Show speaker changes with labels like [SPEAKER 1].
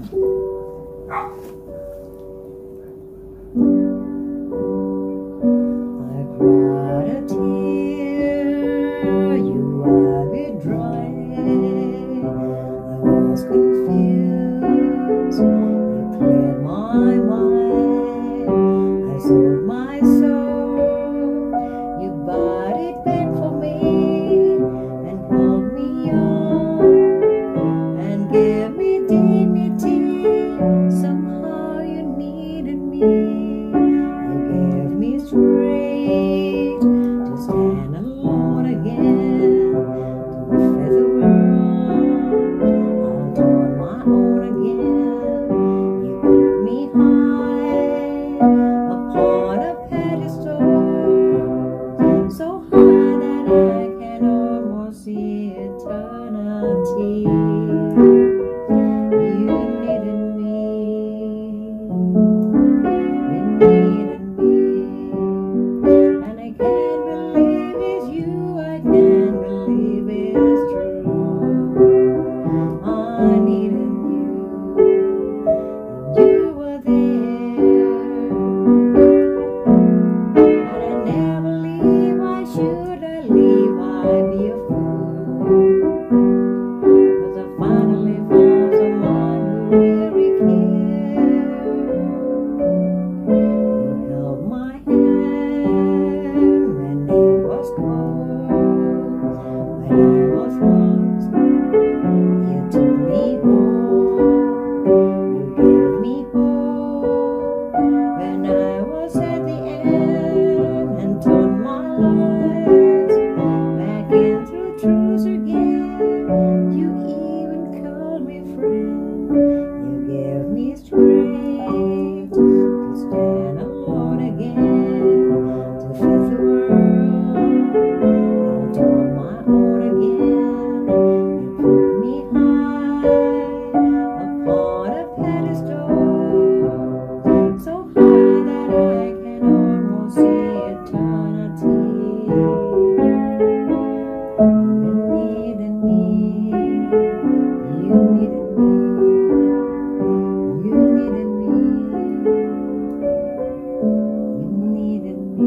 [SPEAKER 1] cried a tear, you wiped it dry. I was confused, you cleared my mind. I sold my soul, you bought it back for me, and called me young, and gave me dignity. Somehow you needed me, you gave me strength to stand alone again, to face the world out on my own again. You put me high upon a pedestal, so high that I can almost see eternity. You needed me, you needed me, and I can't believe it's you, I can't believe it's true. I needed you, and you were there, and I never leave. Why should I leave? I'd be a fool, 'cause I finally found someone who really cared. You held my hand when it was cold, when I was lost. You took me home, you gave me hope when I was at the end, and turned my lights back in through truth again. You even called me friend, you gave me strength to stand alone again, to face the world out on my own again. You put me high upon a pedestal, so high that I can almost see eternity. You needed me, you needed me, you needed me, you needed me.